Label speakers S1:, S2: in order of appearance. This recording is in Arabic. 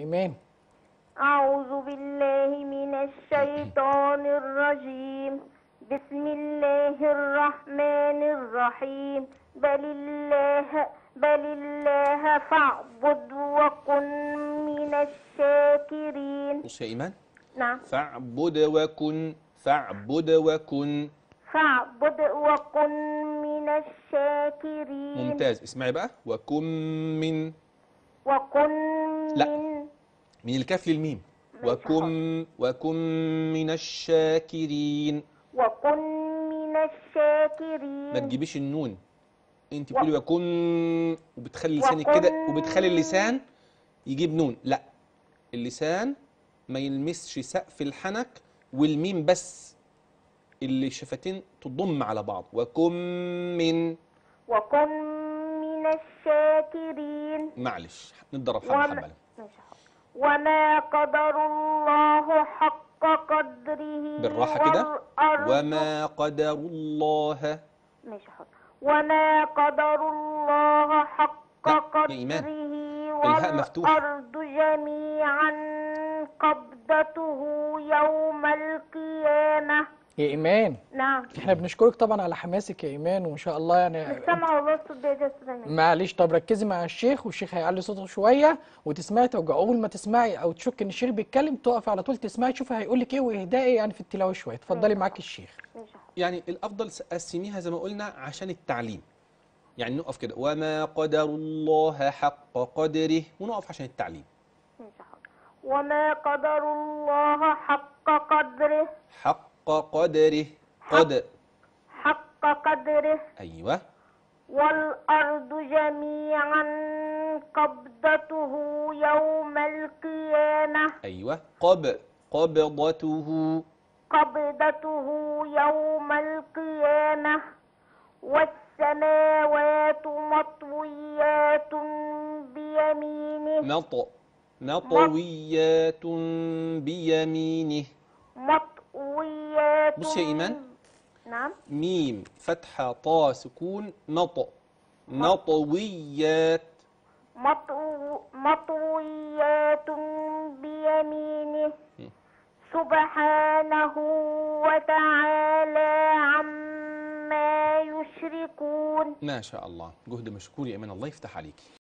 S1: إيمان.
S2: أعوذ بالله من الشيطان الرجيم. بسم الله الرحمن الرحيم. بل الله فاعبد وكن من الشاكرين.
S3: بص يا إيمان،
S2: نعم.
S3: فاعبد وكن، فاعبد وكن.
S2: فاعبد وكن من الشاكرين.
S3: ممتاز. اسمعي بقى، وكن من.
S2: وكن
S3: لا،
S2: من.
S3: من الكاف للميم. وكن من الشاكرين.
S2: وكن من الشاكرين.
S3: ما تجيبيش النون، انت بتقولي وكن وبتخلي لسانك
S2: وكن.
S3: كده، وبتخلي اللسان يجيب نون. لا، اللسان ما يلمسش سقف الحنك، والميم بس اللي الشفتين تضم على بعض. وكن من.
S2: وكن من الشاكرين.
S3: معلش نتدرب حبة حبة.
S2: وما قدر الله حق قدره.
S3: بالراحة كده. وما قدر الله.
S2: ماشي حاضر. وما قدر الله حق قدره
S3: الهاء مفتوحة.
S2: والأرض جميعا قبضته يوم القيامة.
S1: يا إيمان،
S2: نعم.
S1: احنا بنشكرك طبعا على حماسك يا إيمان، وإن شاء الله يعني
S2: مش سامعة والله الصوت ده
S1: معلش. طب ركزي مع الشيخ، والشيخ هيعلي صوته شوية وتسمعي توجع. أول ما تسمعي أو تشك إن الشيخ بيتكلم تقفي على طول تسمعي، تشوفي هيقول لك إيه وإهدائي يعني في التلاوة شوية. اتفضلي معاك الشيخ.
S3: يعني الأفضل قسميها زي ما قلنا عشان التعليم. يعني نقف كده، وما قدر الله حق قدره، ونقف عشان التعليم.
S2: وما قدر الله حق قدره.
S3: حق قدره.
S2: حق قدره.
S3: أيوة.
S2: والأرض جميعا قبضته يوم القيامة.
S3: أيوة. قبضته.
S2: قبضته يوم القيامة. والسماوات مطويات بيمينه.
S3: مطويات بيمينه.
S2: مطويات.
S3: بص يا إيمان.
S2: نعم.
S3: ميم فتحة طا سكون مطويات.
S2: مطويات بيمينه. سبحانه وتعالى عما يشركون.
S3: ما شاء الله، جهد مشكور يا إيمان، الله يفتح عليك.